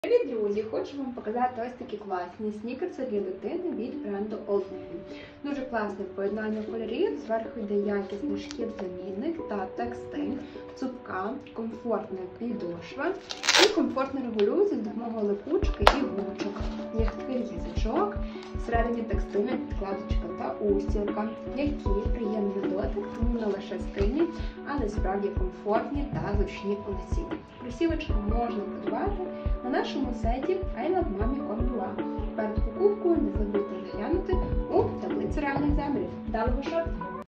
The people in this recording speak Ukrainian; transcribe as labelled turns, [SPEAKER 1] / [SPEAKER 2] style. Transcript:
[SPEAKER 1] Привіт, друзі! Хочу вам показати ось такі класні снікерси для дитини від бренду Old Navy. Дуже класне поєднання кольорів, зверху йде якісний шкір-замінник та текстиль, цупка, комфортна підошва і комфортно регулюється за допомогою липучки і гумочок. М'який язичок, всередині текстильна підкладочка та устілка, які приємні на дотик, тому не лише стильні, але справді комфортні та зручні у носінні. Кросівочки можна придбати на нашому сайті ilovemami.com.ua. Перед покупкою не забудьте заглянути у таблицю реальних замірів. Вдалого шопінгу!